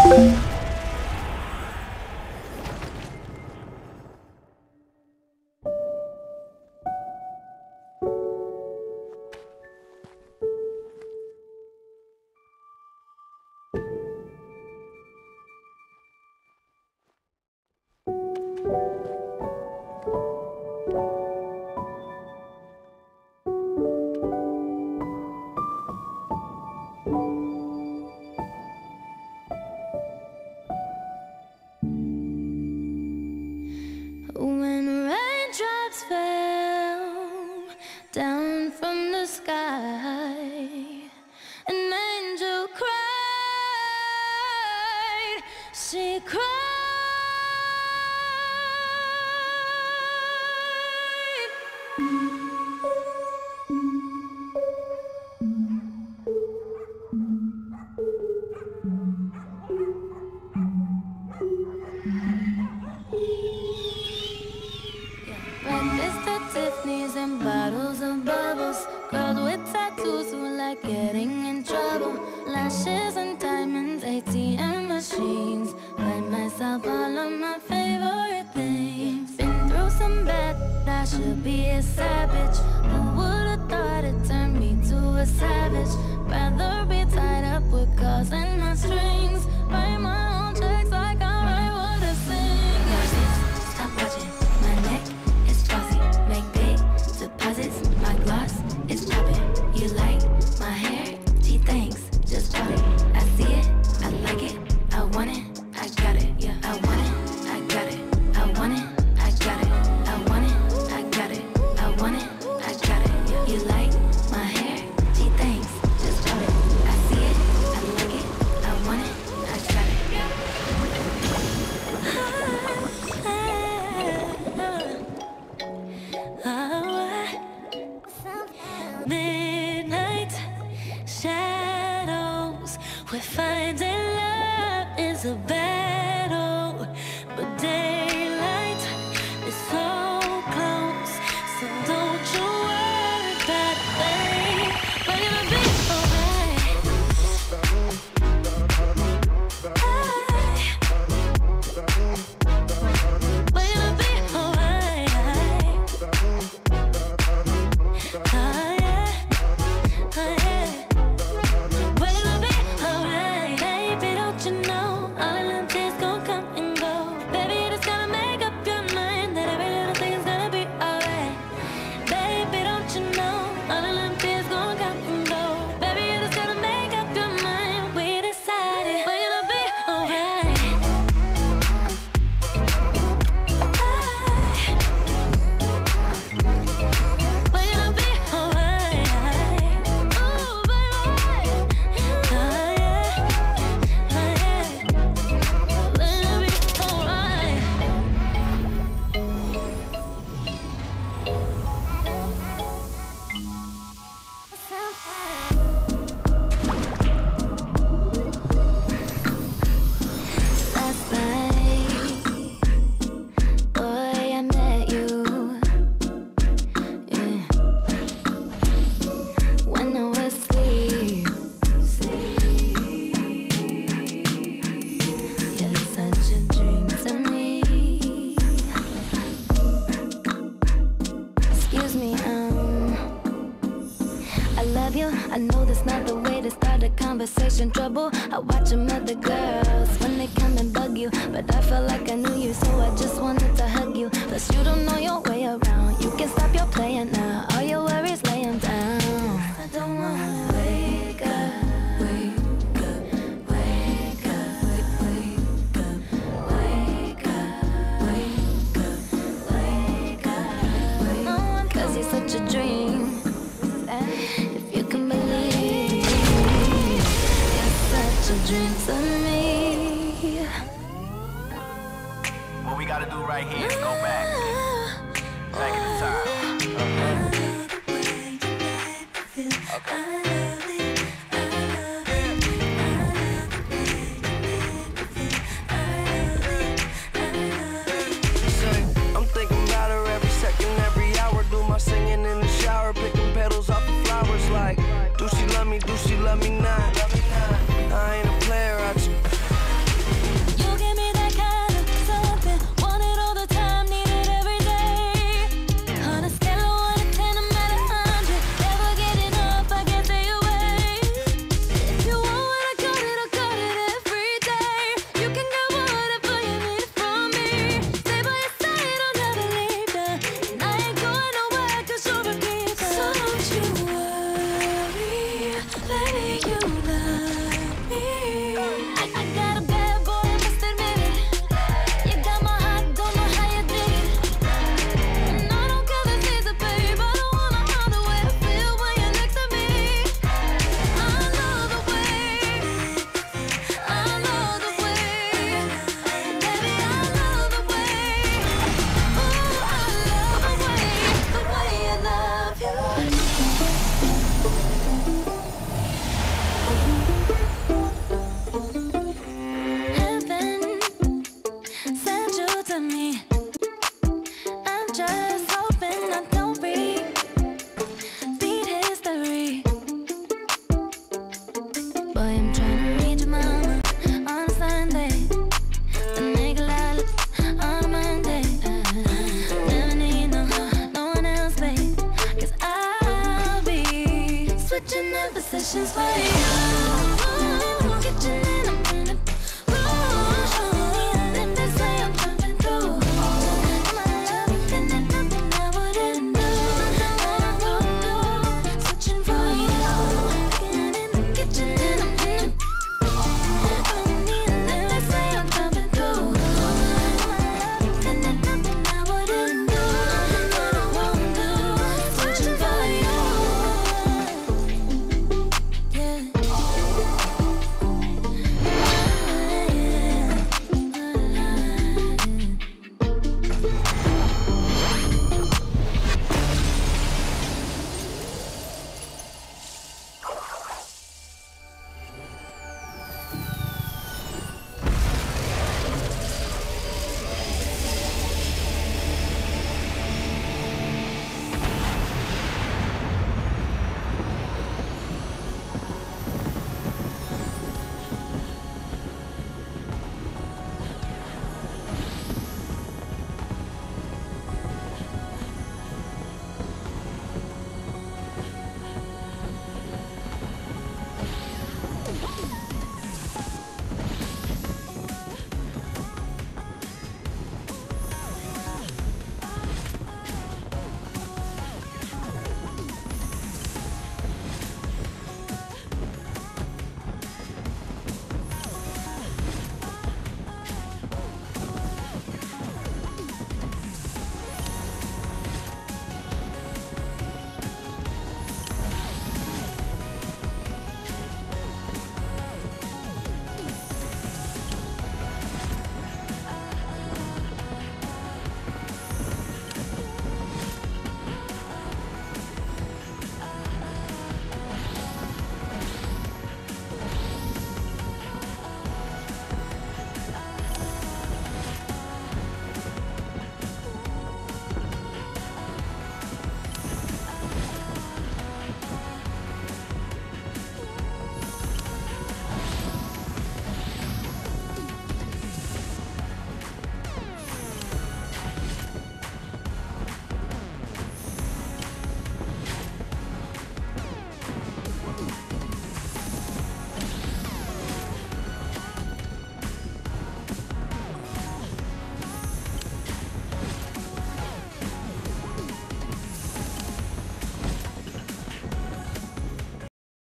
When raindrops fell down from the sky, an angel cried, she cried. Breakfast at Tiffany's and bottles of bubbles. Girls with tattoos who like getting in trouble. Lashes and diamonds, ATM machines. Buy myself all of my favorite things. Been through some bad, I should be a savage. Who would've thought it turned me to a savage? Rather be tied up with calls and my strings. Write my own checks like I write what I sing. Stop watching my neck. Deposits, my gloss is popping. You like my hair? Gee, thanks, just bought it. I see it, I like it, I want it, I got it. Yeah, I want it, I got it, I want it, I got it, I want it, I got it, I want it, I got it. Yeah. You like my hair? Gee, thanks, just bought it. I see it, I like it, I want it, I got it. Yeah. Midnight shadows, we're finding love is a battle, but daylight is so close, so don't you worry about a thing. We're gonna be alright. We're gonna be alright. I know that's not the way to start a conversation. Trouble, I watch them other girls when they come and bug you, but I felt like I knew you, so I just wanted to hug you. Plus you don't know your way around. You can stop your playing now. All your worries lay them down. I don't wanna wake up, wake up, wake up, wake up, wake up, wake up, wake up, wake up. 'Cause you're such a dream. If you can believe, you're such a dream to me. What we gotta do right here is go back in the time. I'm thinking about her every second, every hour. Do my singing in the shower, picking petals off the flowers. Like, do she love me? Do she love me not? I ain't a player. questions for you.